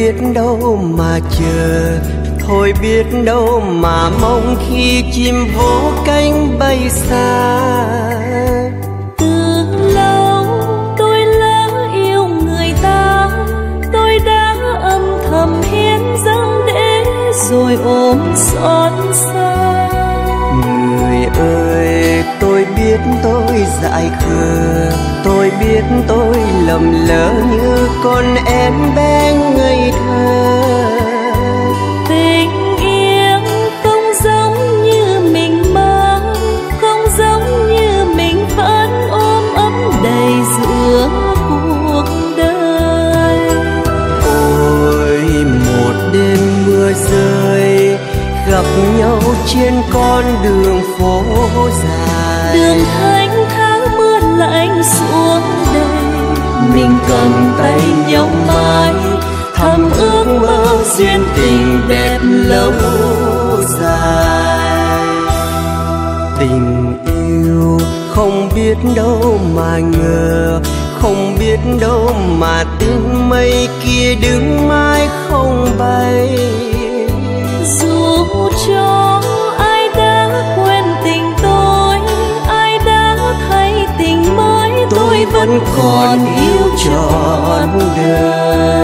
biết đâu mà chờ, thôi biết đâu mà mong khi chim vỗ cánh bay xa. Từ lâu tôi lỡ yêu người ta, tôi đã âm thầm hiến dâng để rồi ôm xót xa. Người ơi, tôi biết tôi dại khờ, tôi biết tôi lầm lỡ như con em bé ngây thơ. Tình yêu không giống như mình mơ, không giống như mình vẫn ôm ấp đầy giữa cuộc đời. Ôi một đêm mưa rơi, gặp nhau trên con đường phố dài, đường thanh tháng mưa lạnh xuống đây, mình cầm tay nhau mãi thầm ước mơ duyên tình đẹp lâu dài. Tình yêu không biết đâu mà ngờ, không biết đâu mà tiếng mây kia đứng mãi không bay. Dù cho ai đã quên tình tôi, ai đã thấy tình mới, tôi vẫn còn yêu trọn đời.